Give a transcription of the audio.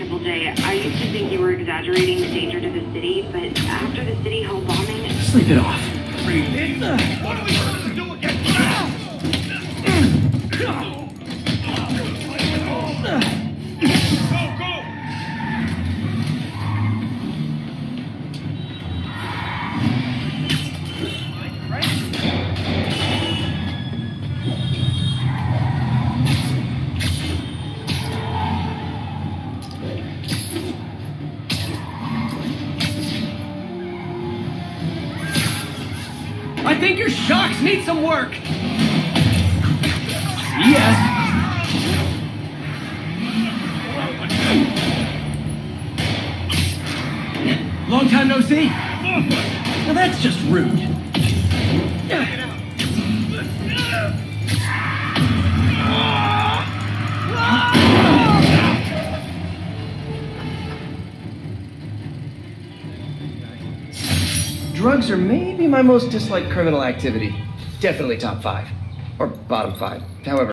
Triple J. I used to think you were exaggerating the danger to the city, but after the City Hall bombing... Sleep it off. What are we supposed to do against Go, go! I think your shocks need some work. See ya. Long time no see. Now that's just rude. Drugs are maybe my most disliked criminal activity. Definitely top 5. Or bottom 5. However.